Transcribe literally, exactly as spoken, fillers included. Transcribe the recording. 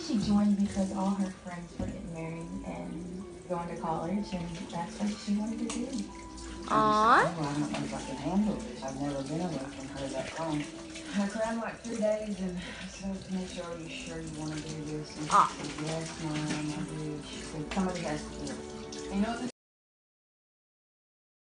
she joined because all her friends were getting married and going to college, and that's what she wanted to do. Aww. I don't know if I can handle this. I've never been away from her that long. I cried like three days, and I said to make sure, are you sure you want to do this? And she Ah. said, yes, Mom, I do. She said, somebody has to do it. You know what this